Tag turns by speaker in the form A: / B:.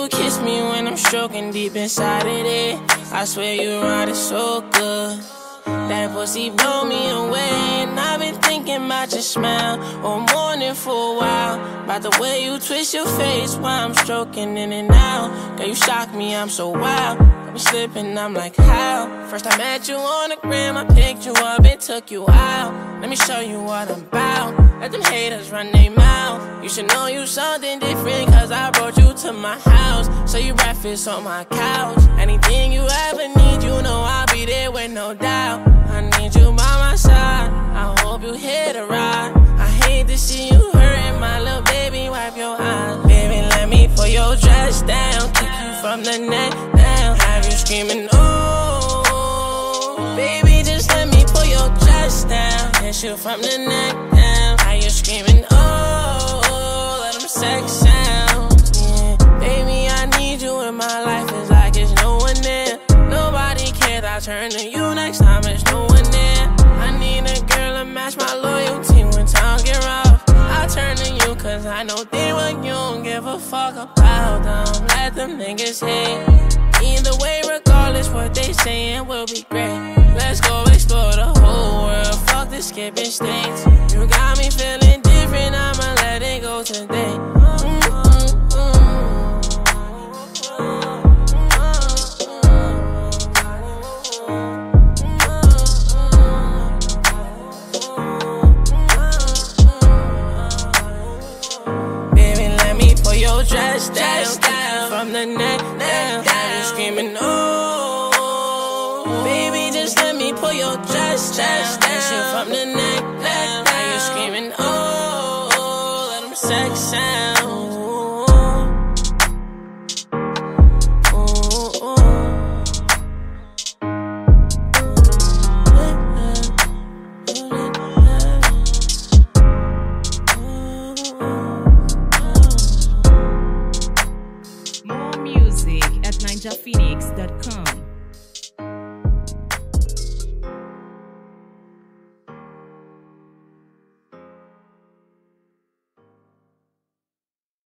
A: you kiss me when I'm stroking deep inside of it. I swear you ride it so good. That pussy blow me away, and I've been thinking about your smile all morning for a while. About the way you twist your face while I'm stroking in and out. Girl, you shock me, I'm so wild. I be slipping, I'm like, how? First I met you on the gram, I picked you up and took you out. Let me show you what I'm about. Let them haters run their mouth. You should know you something different, cause I brought you to my house. So you breakfast on my couch. Anything you ever need, you know I'll be there with no doubt. I need you by my side, I hope you hit a ride. I hate to see you hurting, my little baby, wipe your eyes. Baby, let me pull your dress down, kick you from the neck down, have you screaming, ooh. Baby, just let me pull your dress down, kiss you from the neck down, have you screaming, oh. Let them sex sound, yeah. Baby, I need you in my life, it's like it's no one there. Nobody cares, I turn to you next time, it's no one there. I need a girl to match my loyalty when times get rough. I turn to you cause I know they what you don't give a fuck about them. Let them niggas hate. Either way, regardless what they saying will be great. Let's go explore the whole world, fuck the skipping states. You got me feeling different, I'ma let it go today. Dress down, from the neck down, have you screaming, oh. Baby, just let me pull your dress down, kiss you from the neck down, have you screaming, oh. Let them sex sound.
B: Phoenix.com